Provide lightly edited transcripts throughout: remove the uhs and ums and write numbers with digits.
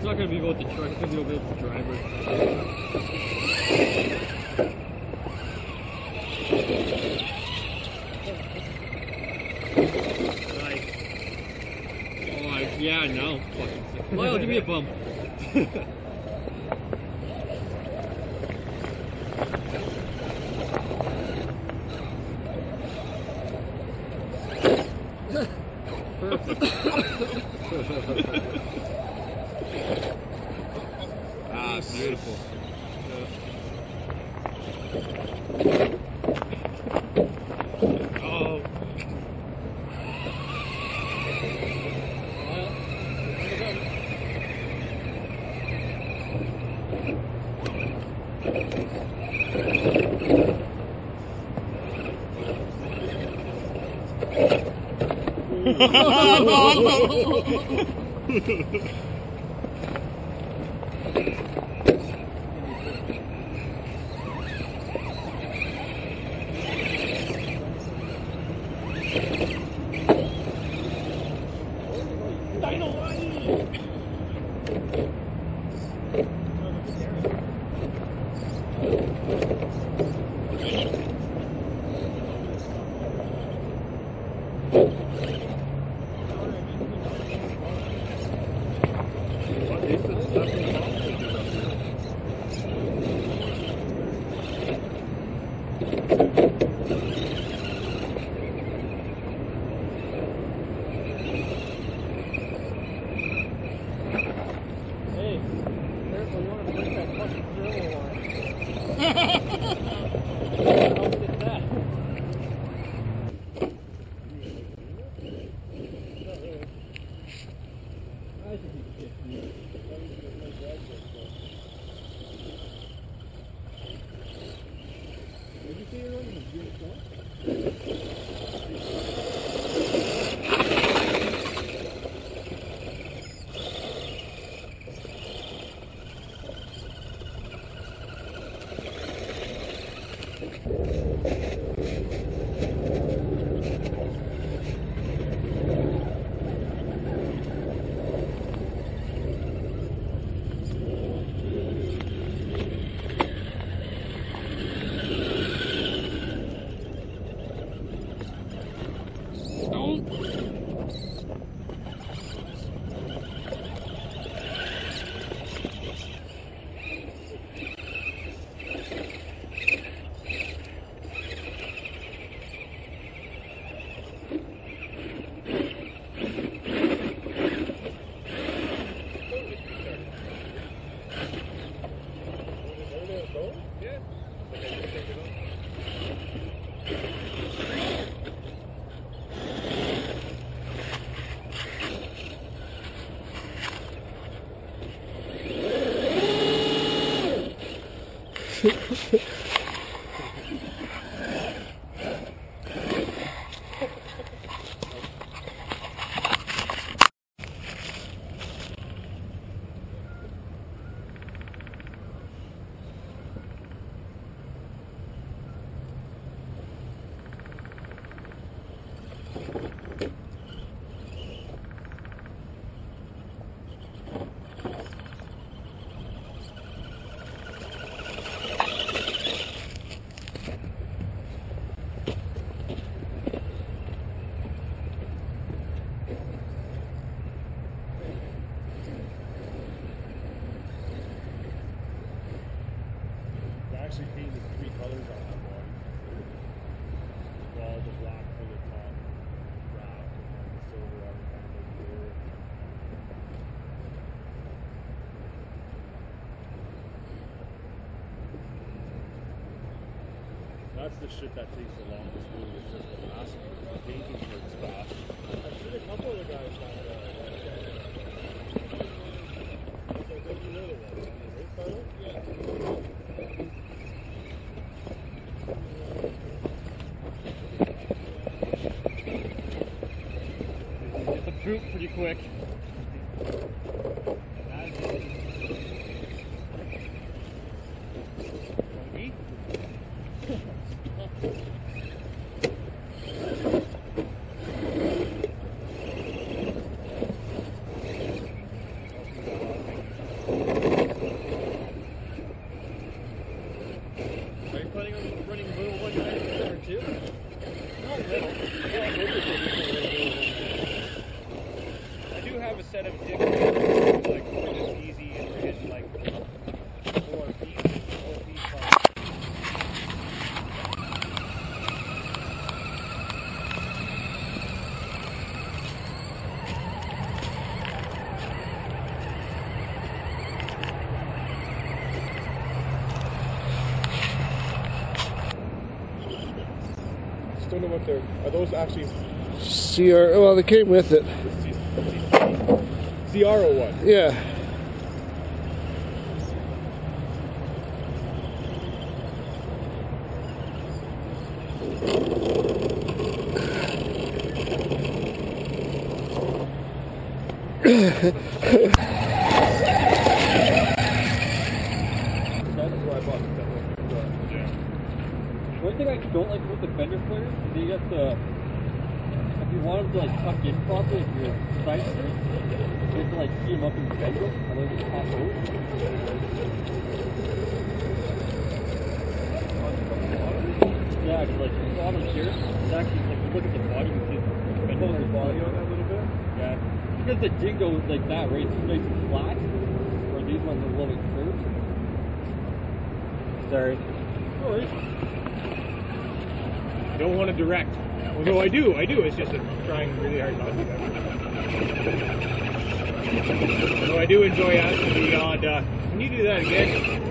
not going to be able to truck, it's going to be able to drive it. Nice. Oh, yeah, no. Fucking sick. Lyle, give me a bump. Ah, beautiful. Oh. Actually painted 3 colors on that one. Well, the black for the top wrap and then the silver on the kind of blue. That's the shit that takes the longest, really. It's just the last painting works fast. I've seen a couple of the guys on the Droop pretty quick. I do have a set of dick like for this easy and we're hitting like 4 feet long. Don't know what they're. Are those actually CR? Well, they came with it. CR01? Yeah. One thing I don't like with the fender flares is you got the, if you want them to like tuck in properly, if you're side skirt, you have to like key them up and bend them, otherwise they pop out. Yeah, because like the bottom here, it's actually like you look at the body, you see the fender body on that a little bit. Yeah, because the Dingo is like that, right? It's nice and flat, where these ones are a little bit curved. Sorry. No worries. I don't want to direct. Although I do. It's just I'm trying really hard not to do that. Although I do enjoy asking the odd, can you do that again?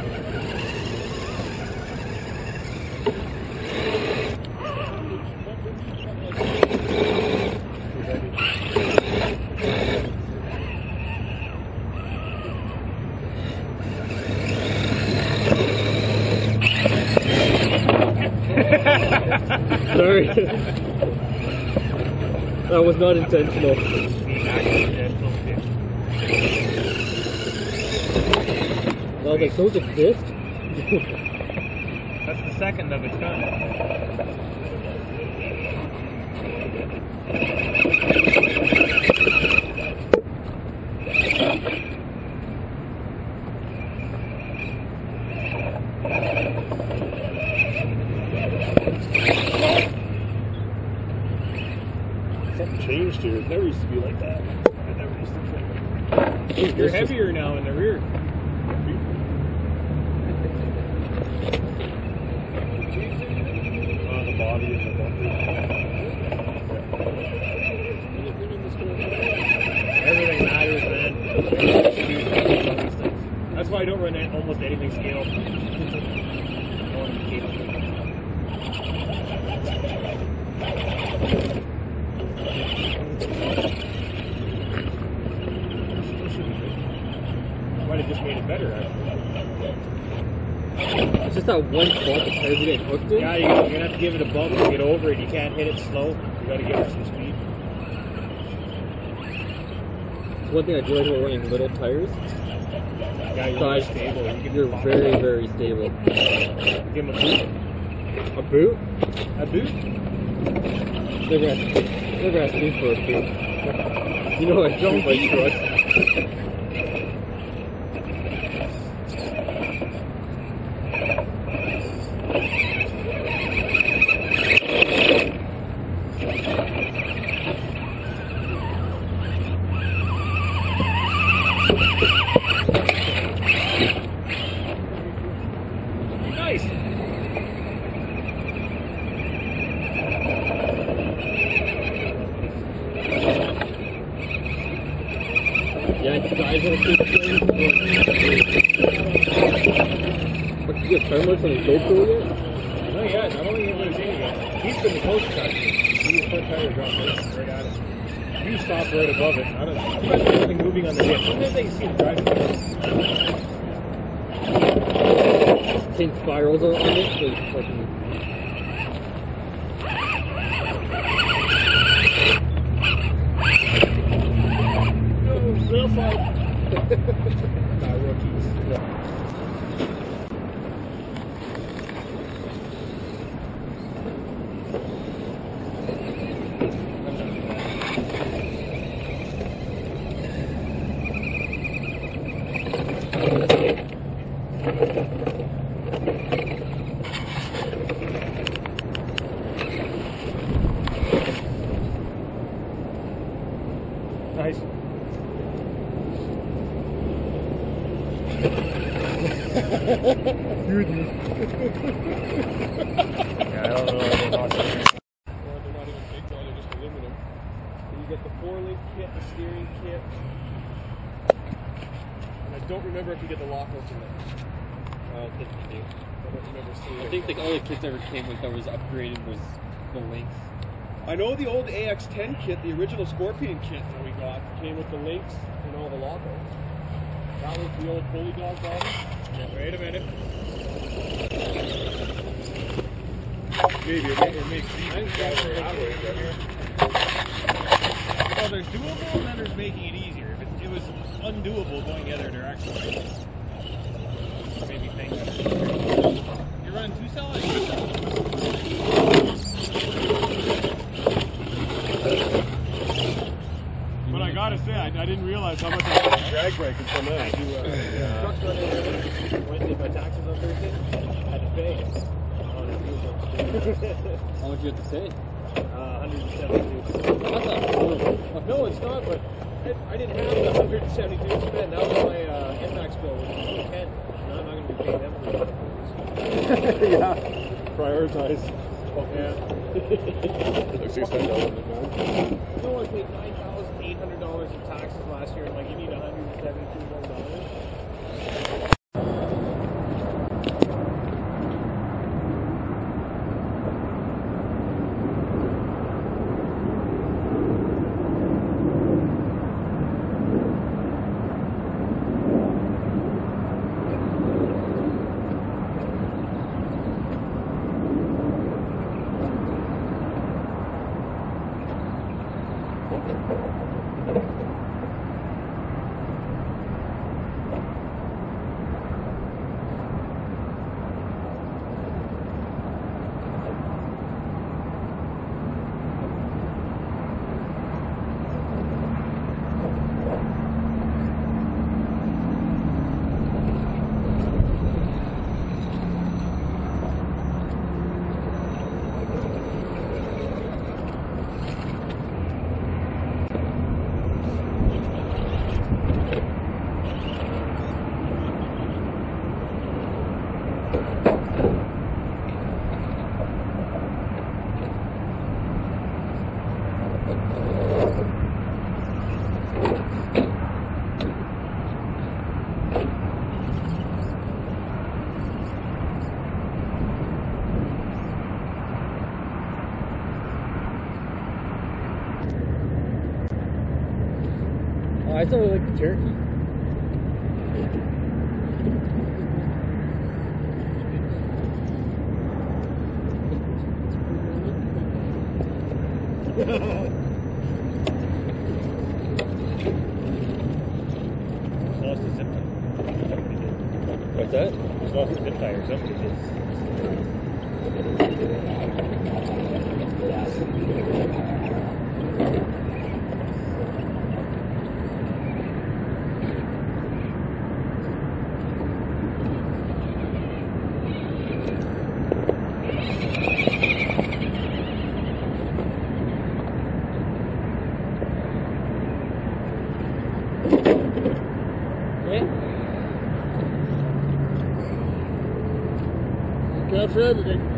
Sorry. That was not intentional. I was like, those exist? That's the second of its kind. Something changed here. It never used to be like that. It never used to be. You're heavier now in the rear. The body and the bumper. Everything matters, man. That's why I don't run almost anything scale. Might have just made it better, actually. It's just that one spot the tires are getting hooked in. Yeah, you're gonna have to give it a bump to get over it. You can't hit it slow. You gotta give it some speed. One thing I do like about running little tires. Yeah, you're very stable. You're very, very stable. Give him a boot. A boot? A boot? Never asked me for a boot. You know I don't like trucks. Nice. Yeah, you guys want to keep playing? But you get thermals on his GoPro yet? No, yeah, I don't think anybody's in yet. He's been the closest actually. He's front tire dropped right at it. You stop right above it. I don't know. You must be anything moving on the dip. Sometimes I see him driving. Pink spirals on it, so it's fucking... Not rookies. boys. Goodness. Yeah, I don't know anything about that. They're not even big draw, they're just aluminum. And you get the 4-link kit, the steering kit. And I don't remember if you get the lockouts in there. I don't think you do. I don't remember seeing I it. think the only kits ever came with that was upgraded was the links. I know the old AX10 kit, the original Scorpion kit that we got, came with the links and all the lockouts. That was the old Bully Dog body. Yeah, wait a minute. Maybe it makes sense. Well, there's doable and then there's making it easier. If it was undoable going the other direction, maybe things. You're running 2-cell or 8-cell? But I gotta say, I didn't realize how much I had a drag brake until now. Truck's running Wednesday, my taxes on Thursday. Had to pay. How much you have to say? 172. That's not horrible. No, it's not, but I didn't have the 172 to spend. That was my NMAX bill, which was 10. Now I'm not going to be paying them for it. Yeah. Prioritize. Yeah. Like $600 in the car. No, I paid $9,800 in taxes last year, and like you need $172 more. Oh, I still really like the Cherokee. Lost the zip tie. What's that? Just lost the zip tie or something. Got for editing.